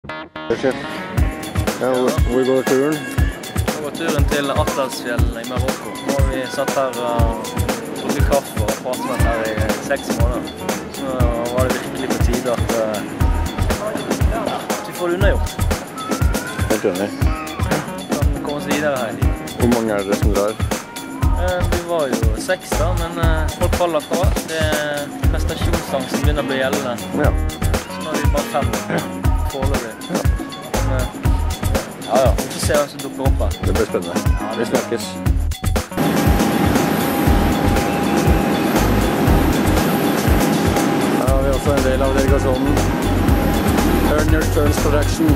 Ja, hvor går turen? Nå går turen til Atlasfjellene i Marokko. Nå har vi satt her og drukket kaffe og pratet med her i 6 måneder. Så var det virkelig på tide at vi får det unnagjort. Helt enig. Kan komme oss videre her i livet. Hvor mange er dere som drar? Vi var jo 6 da, men folk faller fra. Det er prestasjonssang som begynner å bli gjeldende. Ja. Så nå er vi bare 5 foreløpig. Ja, vi får se hva som dukker opp her. Det blir spennende. Ja, vi snakkes. Her har vi også en del av delegasjonen. Earn Your Turns Production.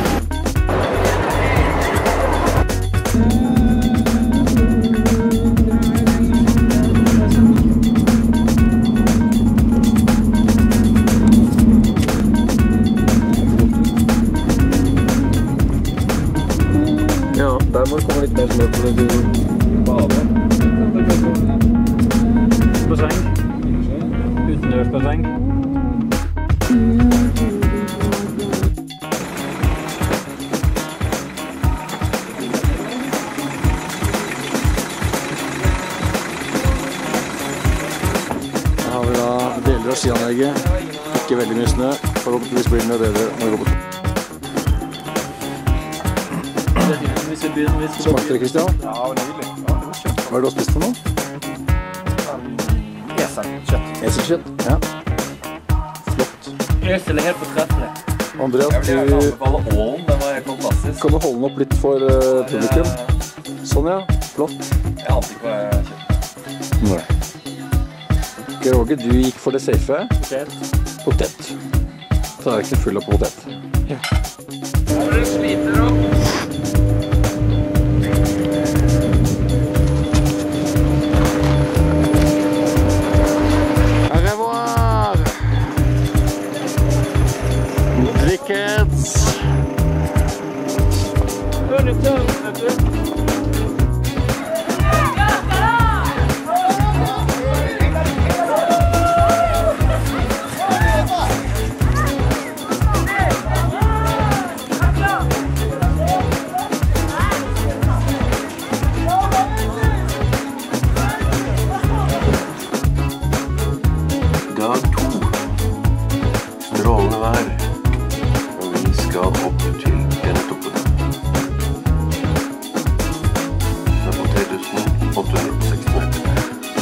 Der må det komme litt mer smør for det du bader. Basseng. Utendørsbasseng. Her har vi da deler av skianlegget. Ikke veldig mye snø. Forhåpentligvis blir det noe bedre når vi går på. Smakte det, Kristian? Ja, nydelig. Ja, det var kjøtt. Hva har du spist for noe? Eselkjøtt. Eselkjøtt? Ja. Flott. Esel er helt fortreffelig. Andreas, Jeg vil gjerne anbefale ålen, den var helt fantastisk. kan du holde den opp litt for publikum? Sånn, ja. Flott. Jeg ante ikke hva jeg kjøpte. Nei. Ok, Roger, du gikk for det safe. Potet. Tallerkenen full av potet. Ja. Du sliter da. Kids. Dag 2. Strålende vær. Skal opp til denne toppen. Den er på 3860 meter.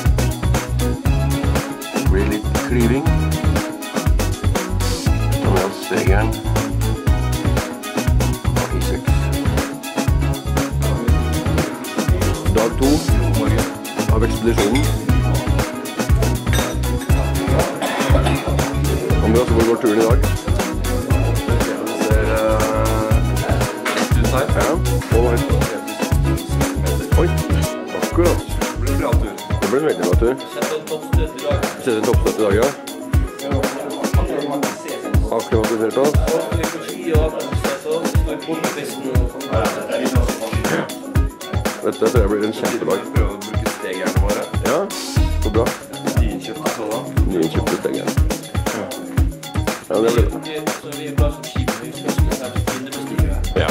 Det blir litt kliving. Ta med oss stegeren. Og I6. Dag 2 av ekspedisjonen. Andreas, hvor går turen I dag? Ja, og oi, akkurat. Det blir en bra tur. Det blir en veldig bra tur. Sette en toppstøt I dag, ja. Akklimatisert oss. Dette tror jeg blir en kjempedag. Prøve å bruke stegerne våre. Ja, så bra. Nyinnkjøpte sådan. Nyinnkjøpte stegerne. Ja, det blir det. Ja.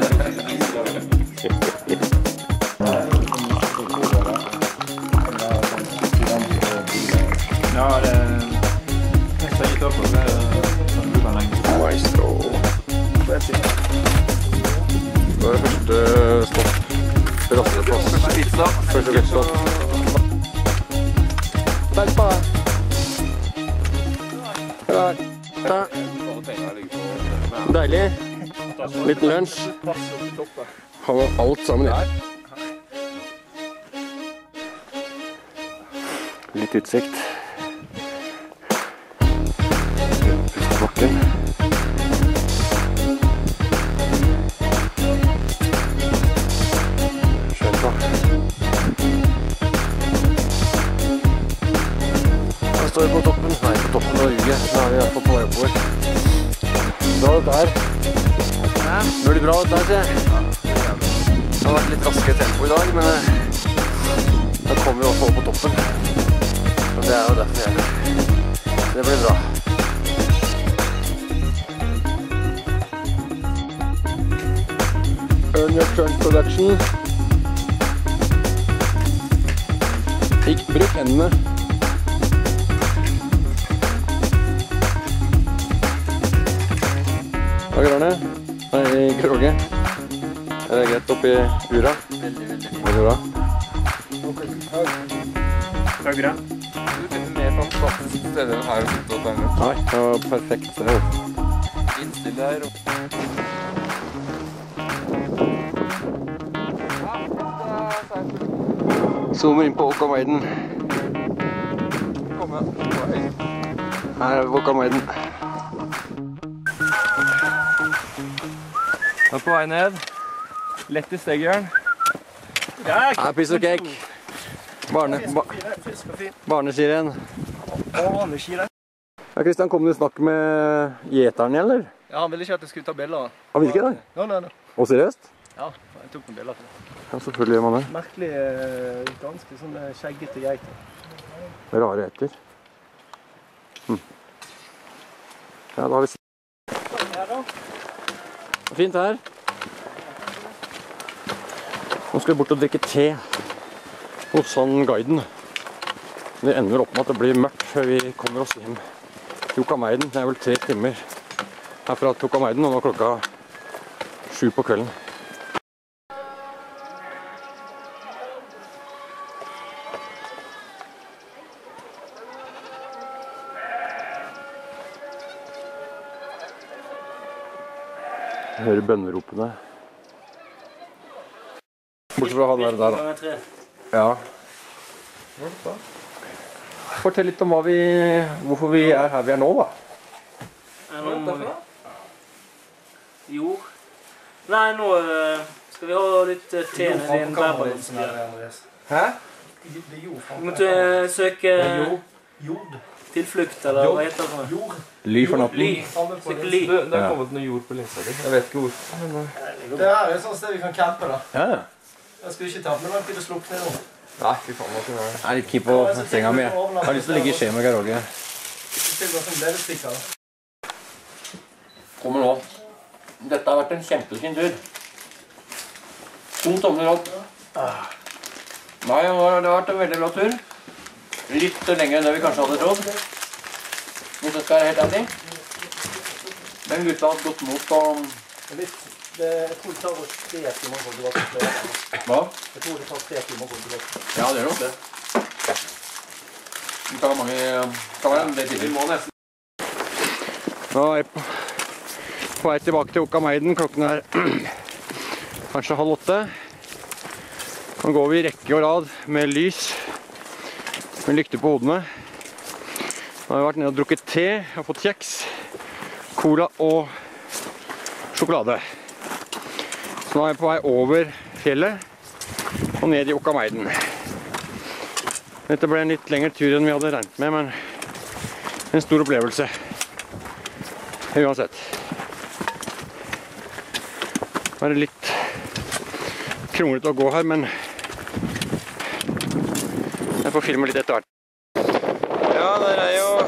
Ja, det nesten gitt opp. Det er Maestro. Det fint. Det første stopp. Rasteplass. Første pizza. Første pizza. Takk på deg. Deilig. Liten lunsj. Har vi alt sammen I. Litt utsikt. Bakken. Skjønt da. Her står vi på toppen. Nei, på toppen av Norge. Nå er vi I hvert fall på vei oppover. Bra dette her. Det blir bra dette her, se. Det har vært litt raskere tempo I dag, men da kommer vi også opp på toppen. Og det jo derfor jeg gjør det. Det blir bra. Turn your turn production. Ikke bruk hendene. Hva gjør det? Nei, Kroge. Er det greit oppi ura? Veldig bra. Høyre. Du finner mer fantastisk steder enn her å sitte og tegne. Nei, det var perfekt sted. Innstill deg. Zoomer inn på Åkameiden. Kom igjen. Her er Åkameiden. Jeg er på vei ned. Lett i stegjern. Her piece of cake. Barneskirenn. Barneskirenn. Ja, Kristian, kom du snakk med gjeteren, eller? Ja, han ville ikke at jeg skulle ta bilder. Han vil ikke det? Nei. Og seriøst? Ja, jeg tok noen bilder. Ja, selvfølgelig gjør man det. Merkelig, ganske sånn skjeggete geiter. Rare etter. Ja, da har vi fint her. Nå skal vi bort og drikke te hos han guiden. Det ender opp med at det blir mørkt før vi kommer oss hjem til Åkameiden. Det er vel 3 timer herfra til Åkameiden, og nå er klokka 7 på kvelden. Jeg hører bønneropene. Bortsett fra han der da. Ja. Fortell litt om hvorfor vi er her vi er nå, da. Jord. Nei, nå skal vi ha litt te nede i en bærbalans. Hæ? Vi måtte søke tilflukt, eller hva heter det? Jord. Ly for natten. Søke ly. Det har kommet noe jord på linsa di. Jeg vet ikke hvor. Det her er et sånt sted vi kan campe da. Ja. Jeg skulle ikke ta med meg til å slukke ned nå. Nei, fy faen hva skal Jeg er litt keen på senga mi. Jeg har lyst til å ligge i skje med Garoge. Det går som ledestikker. Kommer nå. Dette har vært en kjempefin tur. 2 tomler opp. Nei, det har vært en veldig bra tur. Litt lenger enn det vi kanskje hadde trodd. Hvis jeg skal være helt ærlig. Den gutta har gått mot og... Jeg tror det tar oss 3 timer å gå tilbake. Hva? Jeg tror det tar 3 timer å gå tilbake. Ja, det gjør nok det. Det tar mange... Det var en del tider. Vi må nesten. Nå er jeg på vei tilbake til Åkameiden. Klokken er kanskje 7:30. Nå går vi i rekke og rad med lys, med lykter på hodene. Nå har vi vært nede og drukket te, og fått kjeks, cola og sjokolade. Så nå er jeg på vei over fjellet og ned i Åkameiden. Dette ble en litt lengre tur enn vi hadde regnet med, men en stor opplevelse. Uansett. Det er litt kronglete å gå her, men jeg får filme litt etter hvert. Ja, der er jo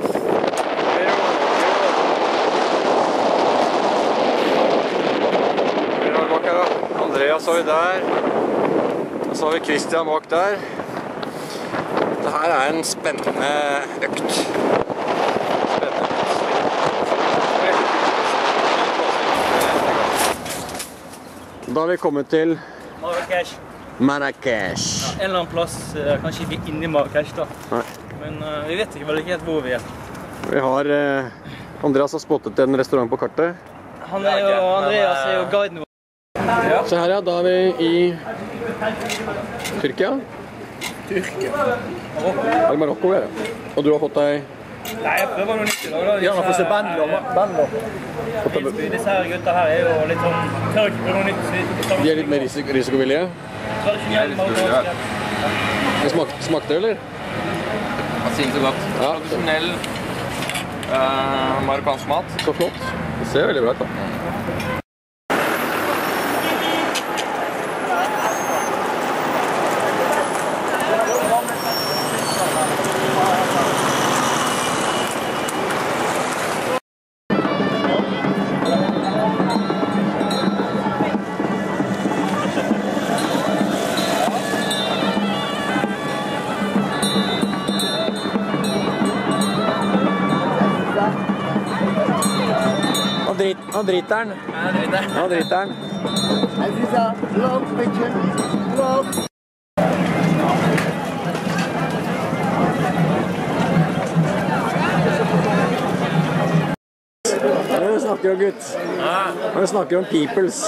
bak her da. Andreas har vi der. Og så har vi Christian bak der. Dette her er en spennende økt. Da har vi kommet til Marrakesh. Ja, en eller annen plass, kanskje ikke inne i Marrakesh da. Nei. Men vi vet ikke vel ikke helt hvor vi er. Vi har Andreas har spottet en restaurant på kartet. Andreas er jo guiden vår. Ja. Se her, ja, da er vi i Tyrkia. Marokko. Marokko, ja. Og du har fått deg... Nei, jeg prøver noe nytt i dag da. Gjerne få se bandler. Disse her gutta her er jo litt sånn tørk på noe nytt. De er litt mer risikovillige. Tradisjonell marokkansk. Smakte det, eller? Jeg sier ikke så godt. Ja. Tradisjonell marokkansk mat. Så flott. Det ser veldig bra ut da. Nå driter han. Nå driter han. Nå snakker om gutt. Nå snakker om peoples.